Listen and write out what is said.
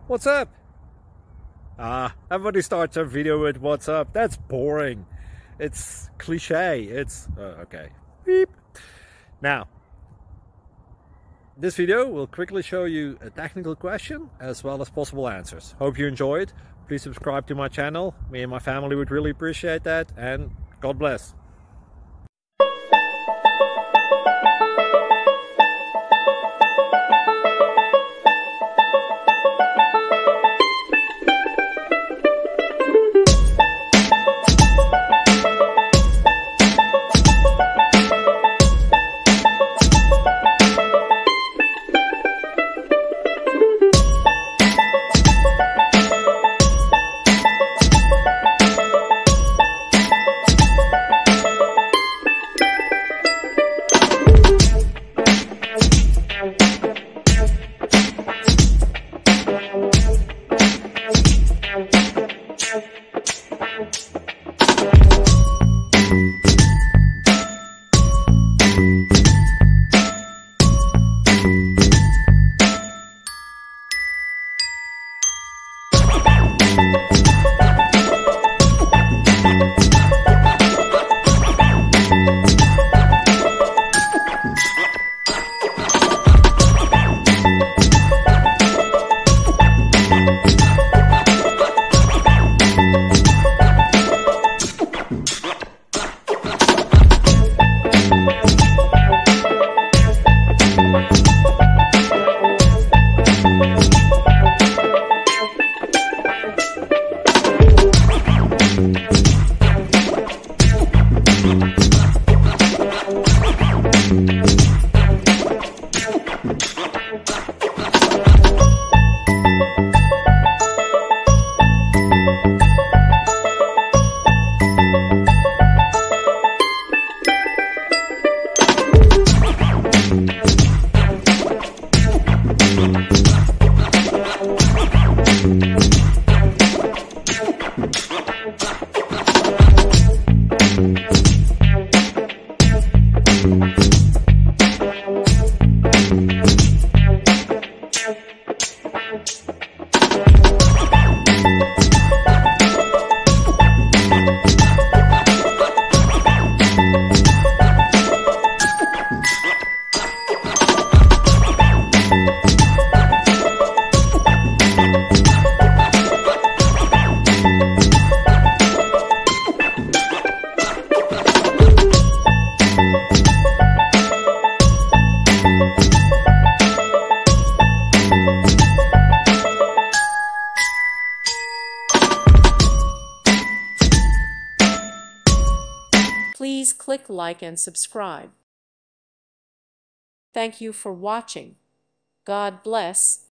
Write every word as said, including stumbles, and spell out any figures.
What's up? Ah, everybody starts their video with what's up. That's boring. It's cliche. It's uh, okay. Beep. Now, this video will quickly show you a technical question as well as possible answers. Hope you enjoyed. Please subscribe to my channel. Me and my family would really appreciate that, and God bless. Please click like and subscribe. Thank you for watching. God bless.